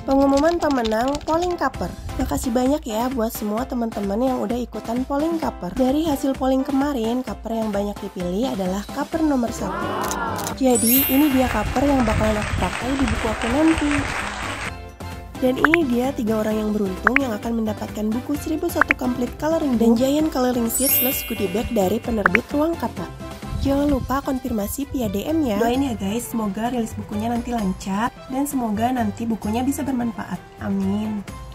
Pengumuman pemenang polling cover. Makasih banyak ya buat semua teman-teman yang udah ikutan polling cover. Dari hasil polling kemarin, cover yang banyak dipilih adalah cover nomor 1. Jadi ini dia cover yang bakalan aku pakai di buku aku nanti. Dan ini dia 3 orang yang beruntung yang akan mendapatkan buku 1001 Complete Coloring Book dan Giant Coloring Sheet plus goodie bag dari penerbit Ruang Kata. Jangan lupa konfirmasi via DM ya. Doain ya guys, semoga rilis bukunya nanti lancar dan semoga nanti bukunya bisa bermanfaat. Amin.